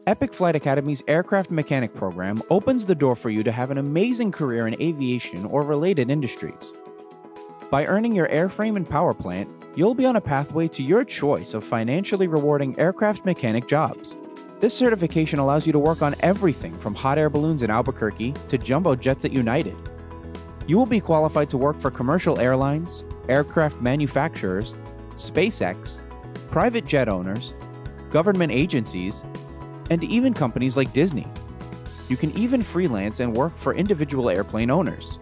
Epic Flight Academy's aircraft mechanic program opens the door for you to have an amazing career in aviation or related industries. By earning your airframe and power plant, you'll be on a pathway to your choice of financially rewarding aircraft mechanic jobs. This certification allows you to work on everything from hot air balloons in Albuquerque to jumbo jets at United. You will be qualified to work for commercial airlines, aircraft manufacturers, SpaceX, private jet owners, government agencies, and even companies like Disney. You can even freelance and work for individual airplane owners.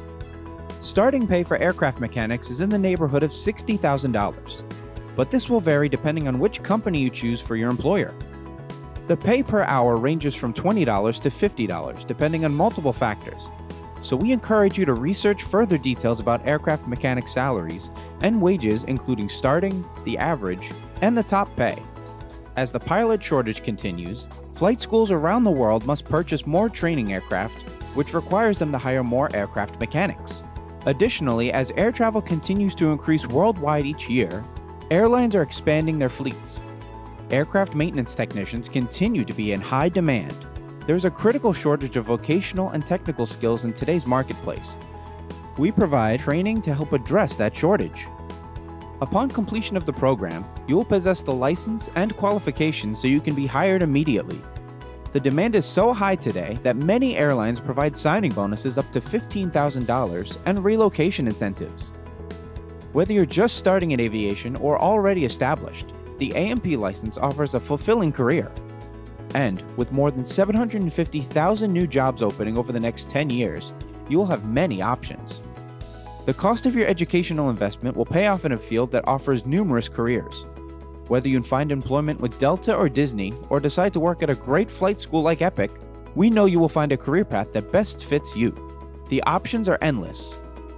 Starting pay for aircraft mechanics is in the neighborhood of $60,000, but this will vary depending on which company you choose for your employer. The pay per hour ranges from $20 to $50, depending on multiple factors, so we encourage you to research further details about aircraft mechanic salaries and wages, including starting, the average, and the top pay. As the pilot shortage continues, flight schools around the world must purchase more training aircraft, which requires them to hire more aircraft mechanics. Additionally, as air travel continues to increase worldwide each year, airlines are expanding their fleets. Aircraft maintenance technicians continue to be in high demand. There is a critical shortage of vocational and technical skills in today's marketplace. We provide training to help address that shortage. Upon completion of the program, you will possess the license and qualifications so you can be hired immediately. The demand is so high today that many airlines provide signing bonuses up to $15,000 and relocation incentives. Whether you're just starting in aviation or already established, the A&P license offers a fulfilling career. And with more than 750,000 new jobs opening over the next 10 years, you will have many options. The cost of your educational investment will pay off in a field that offers numerous careers. Whether you find employment with Delta or Disney, or decide to work at a great flight school like Epic, we know you will find a career path that best fits you. The options are endless.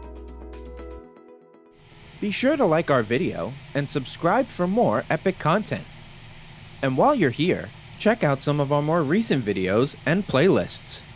Be sure to like our video and subscribe for more Epic content. And while you're here, check out some of our more recent videos and playlists.